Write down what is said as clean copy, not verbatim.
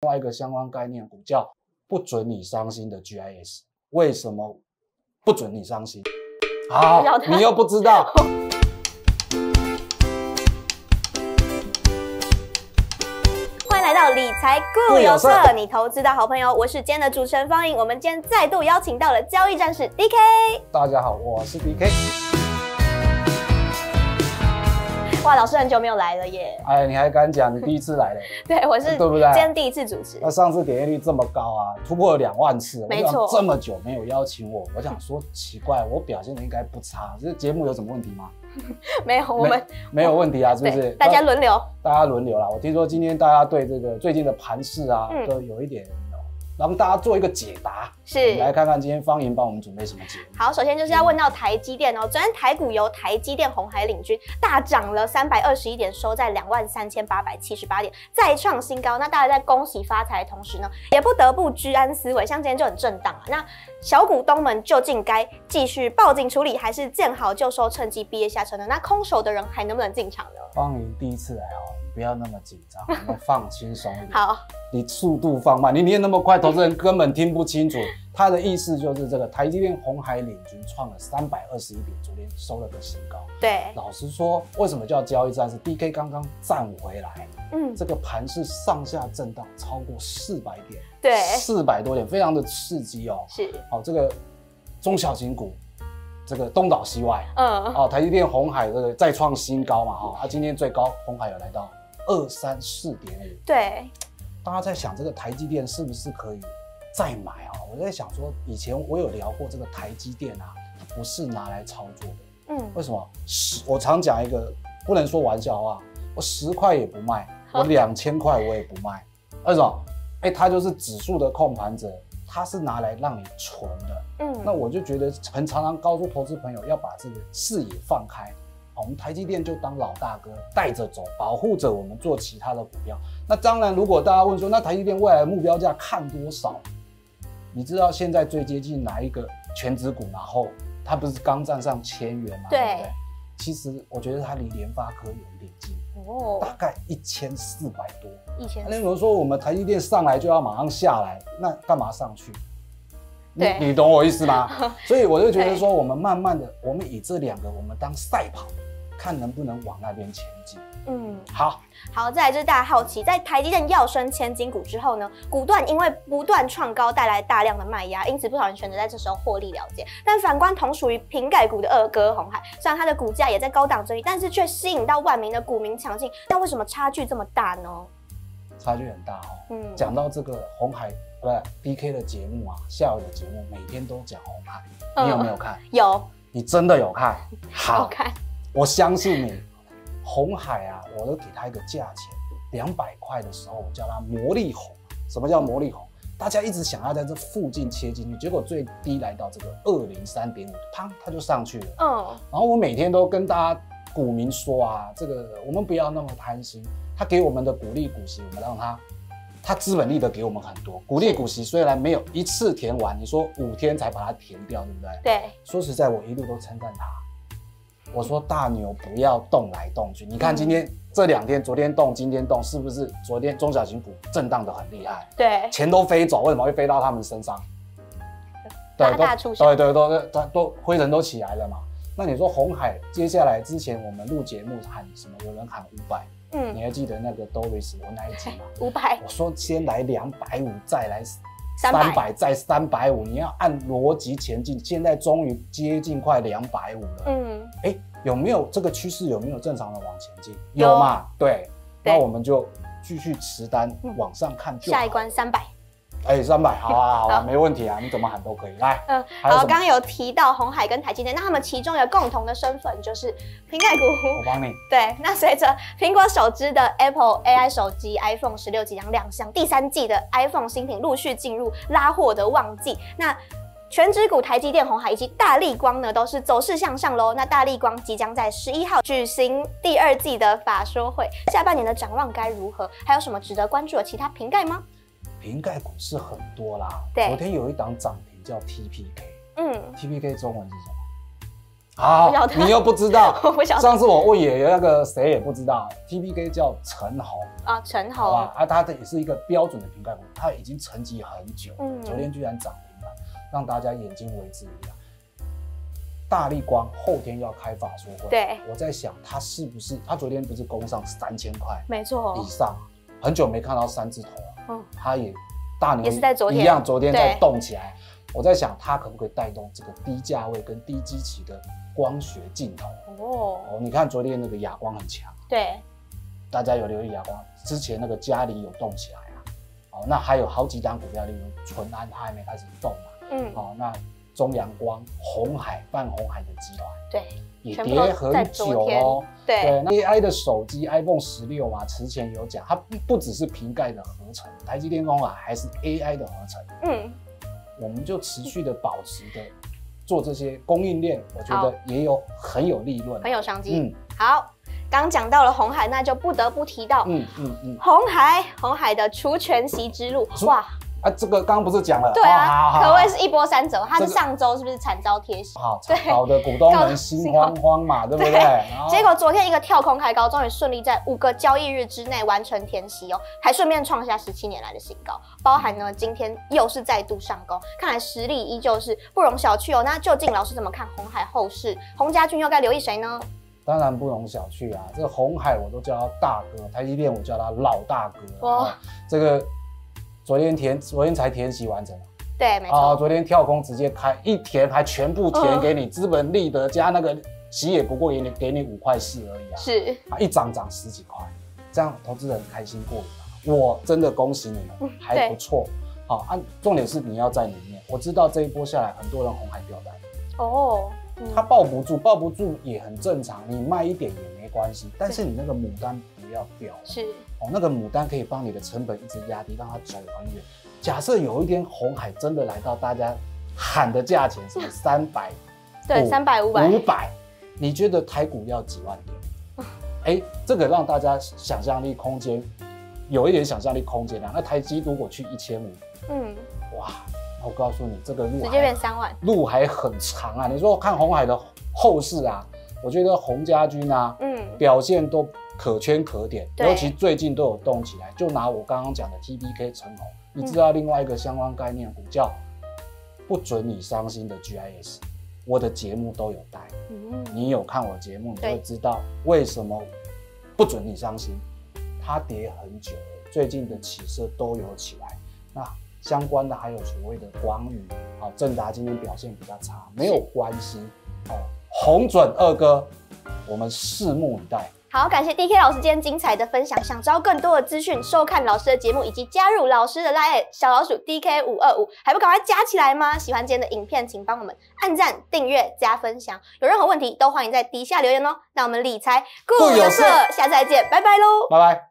外一个相关概念股叫不准你伤心的 GIS。为什么不准你伤心？好，你又不知道。 欢迎来到理财固有社，你投资的好朋友，我是今天的主持人方颖。我们今天再度邀请到了交易战士 DK。 大家好，我是 DK。 哇，老师很久没有来了耶！ 哎，你还敢讲？你第一次来嘞？ 对，我是，对不对？今天第一次主持。 那上次点阅率这么高啊，突破了2万次， 没错。 这么久没有邀请我，我想说奇怪，我表现的应该不差，这节目有什么问题吗？ 没有，我们没有问题啊，是不是？ 大家轮流， 大家轮流啦。我听说今天大家对这个最近的盘势啊，都有一点。让大家做一个解答， 是， 我们来看看今天方莹帮我们准备什么节目。 好，首先就是要问到台积电哦，昨天台股由台积电、鸿海领军，大涨了321点，收在23878点，再创新高。那大家在恭喜发财的同时呢，也不得不居安思危，像今天就很震荡啊。那小股东们究竟该继续抱紧处理，还是见好就收，趁机逼一下车呢？那空手的人还能不能进场呢？ 方莹第一次来哦，你不要那么紧张，我们放轻松一点。 好。 你速度放慢，你念那么快，投资人根本听不清楚。他的意思就是这个台积电、鸿海领军创了321点，昨天收了个新高。 对， 老实说，为什么叫交易战士 ？DK 刚刚站回来，这个盘是上下震荡超过400点， 对 ，400多点，非常的刺激哦。 是， 好，这个中小型股，这个东倒西歪，台积电、鸿海这个再创新高嘛，今天最高鸿海有来到234.5， 对。 大家在想这个台积电是不是可以再买啊？我在想说，以前我有聊过这个台积电啊，它不是拿来操作的。为什么？我常讲一个不能说玩笑话，我10块也不卖，我2000块我也不卖。为什么？它就是指数的控盘者，它是拿来让你存的。那我就觉得常常告诉投资朋友要把这个视野放开。我们台积电就当老大哥带着走，保护着我们做其他的股票。那当然，如果大家问说，那台积电未来的目标价看多少？你知道现在最接近哪一个全指股？然后它不是刚站上1000元吗？对不对？其实我觉得它离联发科有一点近，大概1400多。那有人说我们台积电上来就要马上下来，那干嘛上去？你懂我意思吗？所以我就觉得说，我们慢慢的，我们以这2个我们当赛跑。看能不能往那边前进。 好，再来就是大家好奇，在台积电要升千金股之后呢，股段因为不断创高带来大量的卖压，因此不少人选择在这时候获利了结。但反观同属于瓶盖股的二哥鸿海，虽然它的股价也在高档整理，但是却吸引到万名的股民抢进。那为什么差距这么大呢？ 差距很大哦。讲到这个鸿海，DK 的节目啊，下午的节目每天都讲鸿海，你有没有看？ 有。 你真的有看？ 好看。 我相信你，鸿海啊，我都给他一个价钱，200块的时候，我叫他魔力红。什么叫魔力红？大家一直想要在这附近切进去，结果最低来到这个203.5，砰，它就上去了。然后我每天都跟大家股民说啊，这个我们不要那么贪心，他给我们的股利股息，我们让他资本利得给我们很多。股利股息虽然没有一次填完，你说5天才把它填掉，对不对？ 对。 说实在，我一路都称赞他。我说大牛不要动来动去，你看今天这2天，昨天动，今天动，是不是？昨天中小型股震荡的很厉害， 对， 钱都飞走，为什么会飞到他们身上？ 大大促销， 对，都灰尘都起来了嘛。那你说鸿海接下来之前我们录节目喊什么？有人喊500，你还记得那个 Doris 我那一集吗 ？500， 我说先来250，再来300，再350，你要按逻辑前进。现在终于接近快250了。有没有这个趋势？有没有正常的往前进？有嘛？对，那我们就继续持单往上看就好。 下一关300。 300，好啊，没问题啊，你怎么喊都可以。来， 好，刚刚有提到鸿海跟台积电，那他们其中有共同的身份就是瓶盖股。 我帮你。 对，那随着苹果首支的 Apple AI 手机 iPhone 16即将亮相，第3季的 iPhone 新品陆续进入拉货的旺季。那全指股台积电、鸿海以及大立光呢，都是走势向上喽。那大立光即将在11号举行第2季的法说会，下半年的展望该如何？还有什么值得关注的其他瓶盖吗？ 瓶盖股是很多啦。 对， 昨天有一档涨停叫 TPK。TPK 中文是什么？ 好，你又不知道， 我不晓得。 上次我问也那个谁也不知道 ，TPK 叫陈红啊，陈红， 好吧，它也是一个标准的瓶盖股，它已经沉寂很久，昨天居然涨停了，让大家眼睛为之一亮。大立光后天要开法说会， 对， 我在想它是不是，它昨天不是攻上3000块， 没错， 以上，很久没看到3字头了，它也大牛也是在昨天一样，昨天在动起来。我在想，它可不可以带动这个低价位跟低基期的光学镜头？哦，你看昨天那个亚光很强， 对， 大家有留意亚光之前那个嘉里有动起来啊，哦，那还有好几档股票，例如淳安它还没开始动嘛，哦，那中阳光、鸿海、泛鸿海的集团， 对， 也跌很久哦。 对， 那 AI 的手机 iPhone 16啊，之前有讲，它不只是瓶盖的合成，台积电鸿海还是 AI 的合成，我们就持续的保持的做这些供应链，我觉得也有很有利润， 很有商机。好，刚讲到了鸿海，那就不得不提到鸿海的除权息之路，哇！ 这个刚刚不是讲了？ 对啊，可谓是一波三折。它是上周是不是惨遭贴息？ 好，搞得股东们心慌慌嘛，对不对？ 结果昨天一个跳空开高，终于顺利在5个交易日之内完成填息哦，还顺便创下17年来的新高。包含呢，今天又是再度上攻，看来实力依旧是不容小觑哦。那究竟老师怎么看鸿海后市？洪家军又该留意谁呢？ 当然不容小觑啊，这个鸿海我都叫他大哥，台积电我叫他老大哥。哇，这个。昨天才填息完成， 对，没错。 昨天跳空直接开一填，还全部填给你，资本利得加那个息也不过给你5块4而已啊。 是， 一涨10几块，这样投资人开心过瘾啊！我真的恭喜你们，还不错。好重点是你要在里面。我知道这一波下来，很多人鸿海掉单哦，他抱不住也很正常，你卖一点也没关系，但是你那个牡丹不要掉。是。那个牡丹可以帮你的成本一直压低，让它走很远。假设有一天鸿海真的来到大家喊的价钱，什么300， 对，300、500， 你觉得台股要几万点？这个让大家想象力空间有一点想象力空间啊。那台积如果去1500，哇，我告诉你，这个路直接变3万， 路还很长啊。你说看鸿海的后市啊，我觉得洪家军啊，表现都可圈可点，尤其最近都有动起来。就拿我刚刚讲的 TPK 陈红，你知道另外一个相关概念股叫不准你伤心的 GIS， 我的节目都有带，你有看我节目，你会知道为什么不准你伤心。它跌很久了，最近的起色都有起来。那相关的还有所谓的广宇，正达今天表现比较差，没有关系，红准二哥，我们拭目以待。 好，感谢 DK 老师今天精彩的分享。想知道更多的资讯，收看老师的节目，以及加入老师的 LINE 小老鼠 DK525，还不赶快加起来吗？喜欢今天的影片，请帮我们按赞、订阅、加分享。有任何问题都欢迎在底下留言哦。那我们理财固有社，下次再见，拜拜喽， 拜拜。